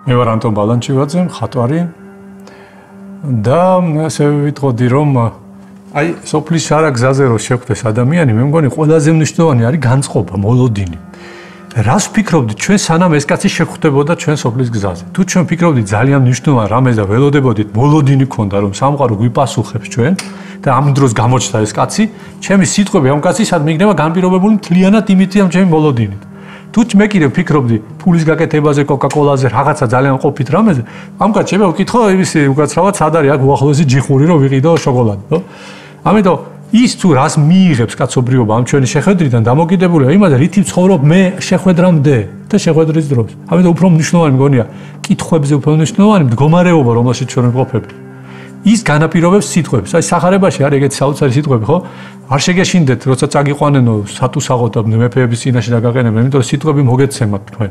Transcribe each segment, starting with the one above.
მე ვარ ანტონ ბალანჩივაძე, მხატვარი და ასე ვიტყოდი რომ აი სოფლის შარა გზაზე რო შეხვდეს ადამიანი, მე მგონი ყველაზე მნიშვნელოვანი არის განწყობა, მოლოდინი. რას ვფიქრობდით ჩვენ სანამ ეს კაცი შეხვდებოდა ჩვენ სოფლის გზაზე? თუ ჩვენ ვფიქრობდით ძალიან მნიშვნელოვან რამეს და ველოდებოდით მოლოდინი ქონდა რომ სამყარო გვიპასუხებს ჩვენ და ამ დროს გამოჩნდა ეს კაცი, ჩემი სიტყვები ამ კაცისად მიიქნება განპირობებული მთლიანად იმითი ამ ჩემი მოლოდინით. თუ მე კიდევ ვფიქრობდი ფულის გაკეთებაზე, კოკა-კოლაზე, რაღაცა ძალიან ყოფით რამეზე, ამ კაცს შეიძლება ვკითხო იმისი უკაცრავად სად არის აქ უახლოესი ჯიხური რომ ვიყიდო შოკოლადი, ხო? ამიტომ ის თუ რას მიიღებს კაცობრიობა ამ ჩვენი შეხვედრიდან დამოკიდებულია იმაზე, რითი ვცხოვრობ მე შეხვედრამდე და შეხვედრის დროს. ამიტომ უფრო მნიშვნელოვანი მგონია კითხვებზე უფრო მნიშვნელოვანი მდგომარეობა, რომელშიც ჩვენ ვყოფებით. ის განაპირობებს სიტყვებს. აი სახარებაში არის ეგეთი საოცარი სიტყვები, ხო? არ შეგეშინდეთ, როცა წაგიყვანენო სატუსაღოთ და მეფეების წინაშე დაგაყენებენ, იმიტომ რომ სიტყვები მოგეცემათ თქვენ.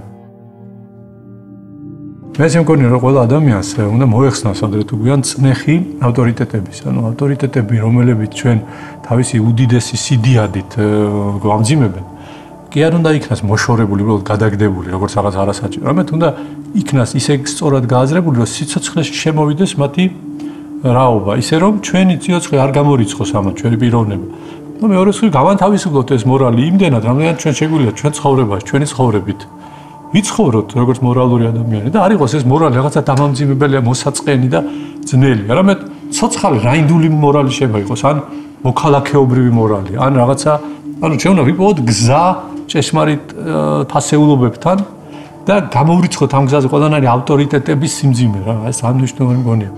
მე შემგონია რომ ყველა ადამიანს უნდა მოეხსნას ადრე თუ გვიან წნეხი ავტორიტეტების, ანუ ავტორიტეტები, რომელებიც ჩვენ თავისი უდიდესი სიდიადით გვამძიმებენ, კი არ უნდა იქნას მოშორებული, უბრალოდ გადაგდებული, როგორც რაღაც არასაჭირო. რამეთ უნდა იქნას ისე სწორად გააზრებული, რომ სიცოცხლეში შემოვიდეს მათი რაობა, ისე რომ ჩვენი ციოცხლე არ გამორიცხოს ამათ, ჩვენი პიროვნება. ნუ მეორე მხრივ გავანთავისუფლოთ ეს მორალი იმდენად, რამდენად ჩვენ შეგვიძლია ჩვენ ცხოვრებაში, ჩვენი ცხოვრებით ვიცხოვროთ როგორც მორალური ადამიანი და არ იყოს ეს მორალი რაღაცა დამამძიმებელია, მოსაწყენი და ძნელი. არამედ ცოცხალი რაინდული მორალი შეიძლება იყოს, ან მოქალაქეობრივი მორალი, ან რაღაცა, ანუ ჩვენ უნდა ვიპოვოთ გზა ჭეშმარიტ თასეულობებთან და გამოვრიცხოთ ამ გზაზე ყველანაირი ავტორიტეტების სიმძიმე რა, ეს მნიშვნელოვანი მგონია.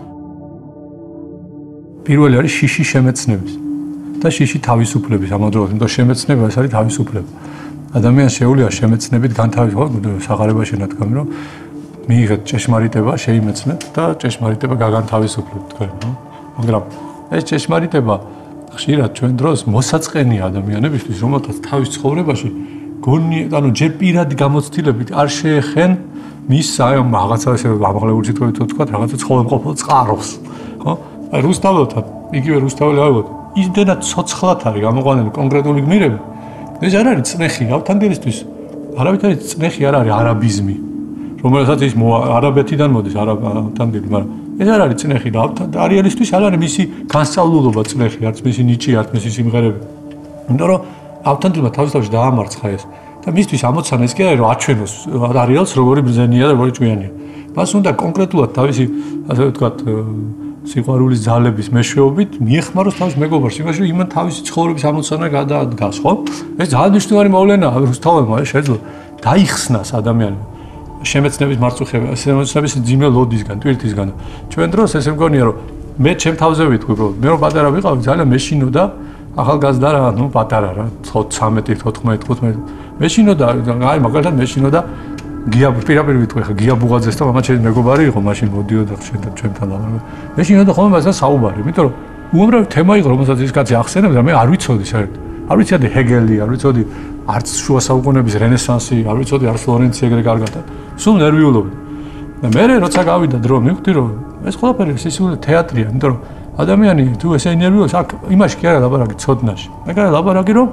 პირველი არის შიში შემეცნების და შიში თავისუფლების ამავდროულად, იმიტომ შემეცნება ეს არის თავისუფლება. ადამიანს შეუძლია შემეცნებით განთავისუფლდეს, საღარებაში ნათქვამი რომ მიიღეთ ჭეშმარიტება, შეიმეცნეთ და ჭეშმარიტება გაგანთავისუფლებთ თქვენ, ნო? მაგრამ ეს ჭეშმარიტება ხშირად ჩვენ დროს მოსაწყენია ადამიანებისთვის, რომელთაც თავის ცხოვრებაში გონი, ანუ ჯერ პირადი გამოცდილებით არ შეეხენ მის აი რაღაცა ესე ამაღლებული სიტყვებით ვთქვა, რაღაცა ცხოვრებყოფილ წყაროს, ხო? აი რუსთაველთან, იგივე რუსთაველი ავიღოთ. ისდენად ცოცხლად არის გამოყვანილი კონკრეტული გმირები. ეს არ არის წნეხი, ავთანდილისთვის. არავითარი წნეხი არ არის არაბიზმი, რომელსაც ის არაბეთიდან მოდის, ავთანდილი, მაგრამ ეს არ არის წნეხი და არიელისთვის არ არის მისი განსწავლულობა წნეხი, არც მისი ნიჭი, არც მისი სიმღერები. იმიტომ რომ ავთანდილმა თავისთავად დაამარცხა ეს და მისთვის ამოცანა ის კი არის, რომ აჩვენოს არიელს როგორი ბრძენია და როგორი ჭკვიანია. მას უნდა კონკრეტულად თავისი, ასე ვთქვათ, სიყვარულის ძალების მეშვეობით მიეხმაროს თავის მეგობარს, იმაში რომ იმან თავისი ცხოვრების ამოცანა გადაადგას, ხო? ეს ძალიან მნიშვნელოვანი მოვლენაა რუსთაველმა, შეძლო დაიხსნას ადამიანი შემეცნების მარწუხები, შემეცნების ძიმე ლოდისგან, ტვირთისგან. ჩვენ დროს ესე მგონია რომ მე ჩემ თავზე ვიტყვი, მე რომ პატარა ვიყავი, ძალიან მეშინოდა ახალგაზრდა რა, ნუ პატარა რა, 13, 14, 15. მეშინოდა, აი მაგალითად მეშინოდა პირაპირ ვიტყვი ხა გია ბუღაძეს და მამა ჩემი მეგობარი იყო, მაშინ მოდიოდა ხშირად ჩვენთან ლაპარაკობდა. მეშინოდა ხოლმე მასა საუბარი, იმიტომ რომ უამრავი თემა იყო, რომელსაც ეს კაცი ახსენებს და მე არ ვიცოდი საერთოდ. არ ვიცოდი ჰეგელი, არ ვიცოდი არც შუა საუკუნეების რენესანსი, არ ვიცოდი არც ფლორენცია ეგრე კარგად. სულ ნერვიულობდი. და მე როცა გავიდა დრო, მივხვდი რომ ეს ყველაფერი სისხლი თეატრია, იმიტომ რომ ადამიანი თუ ესე ნერვიულობს, აქ იმაში კი არა ლაპარაკი ცოდნაში. ეგ არის ლაპარაკი რომ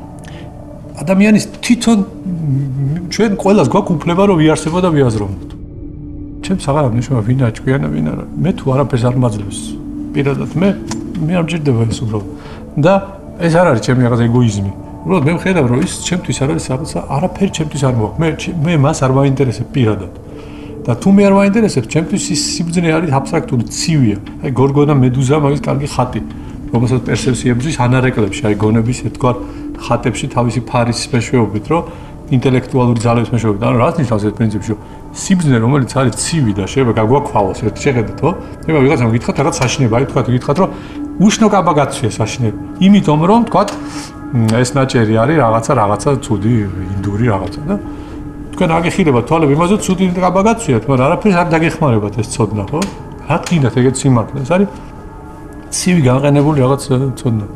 ადამიანის თვითონ ჩვენ ყველას გვაქვს უფლება რომ ვიარსებო და ვიაზროვნოთ. ჩემს აღარ ნიშნავს ვინ არის ჭკვიანა, ვინ არა. მე თუ არაფერს არ მაძლევს. პირადად მე არ მჭირდება ეს უბრალოდ. და ეს არ არის ჩემი რაღაც ეგოიზმი. უბრალოდ მე ვხედავ რომ ის ჩემთვის არ არის რაღაცა, არაფერი ჩემთვის არ მოაქვს. მე მას არ მაინტერესებ პირადად. და თუ მე არ მაინტერესებს, ჩემთვის ის სიბრძნე არის აბსტრაქტული, ცივია. აი გორგონა მედუზა მაგის კარგი ხატი, რომელსაც პერსევსიებზის ანარეკლებში, აი გონების ერთგვარ ხატებში თავისი ფარის მეშვეობით, რომ ინტელექტუალური ძალების მეშვეობით. ანუ რაც ნიშნავს ეს პრინციპი, რომ სიბრძნე რომელიც არის ცივი და შეიძლება გაგვაქვალოს, ერთ შეხედეთ, ხო? შეიძლება ვიღაცამ გითხრათ რაღაც საშინება, აი თქვათ გითხრათ, რომ უშნო კაბა გაცვია საშინება. იმიტომ რომ თქვათ ეს ნაჭერი არის რაღაცა ცუდი ინდური რაღაცა და თქვენ აგიხილება თვალები იმაზე ცუდი კაბა გაცვიათ, მაგრამ არაფერს არ დაგეხმარებათ ეს ცოდნა, ხო? რა გინდათ ეგეთ სიმართლე? ეს არის ცივი განყენებული რაღაც ცოდნა.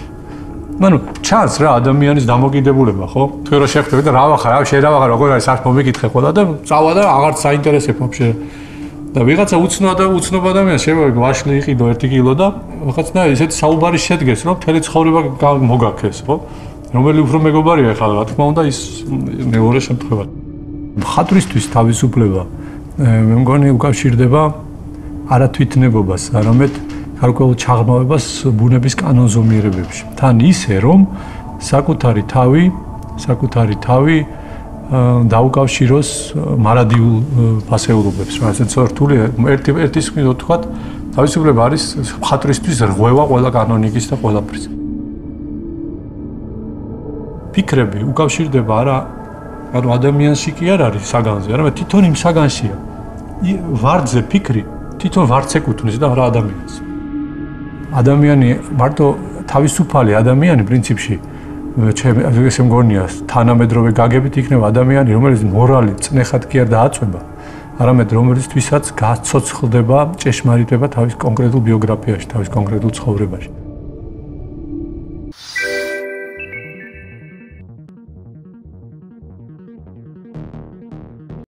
ანუ ჩანს რა ადამიანის დამოკიდებულება, ხო? თქვენ რო შეხვდებით და რა ვახარ, შეიძლება როგორ არის არ მომიკითხე ყველა და წავა და აღარ საინტერესებ ვაფშე. და ვიღაცა უცნობ ადამიანს შეიძლება ვაშლი იყიდო 1 კილო და ვიღაცნა ესეთი საუბარი შედგეს, რომ მთელი ცხოვრება მოგაქეს, ხო? რომელი უფრო მეგობარია ახლა, რა თქმა უნდა, ის მეორე შემთხვევა. მხატვრისთვის თავისუფლება მე მგონი უკავშირდება არა თვითნებობას, არამედ გარკვეულ ჩაღრმავებას ბუნების კანონზომიერებებში. თან ისე რომ საკუთარი თავი დაუკავშიროს მარადიულ ფასეულობებს, რა ესეც რთული ერთის მიერ ვთქვათ, თავისუფლება არის მხატვრისთვის რღვევა ყველა კანონიკის და ყველაფრის. ფიქრები უკავშირდება არა ადამიანში კი არ არის საგანზე, არამედ თვითონ იმ საგანშია. ვარძე ფიქრი თვითონ ვარც ეკუთვნის და არა ადამიანს. ადამიანი მარტო თავისუფალი ადამიანი პრინციპში ესე მგონია თანამედროვე გაგებით იქნება ადამიანი, რომელიც მორალი წნეხად კი არ დააწვება, არამედ რომელიცთვისაც გაცოცხლდება ჭეშმარიტება თავის კონკრეტულ ბიოგრაფიაში, თავის კონკრეტულ ცხოვრებაში.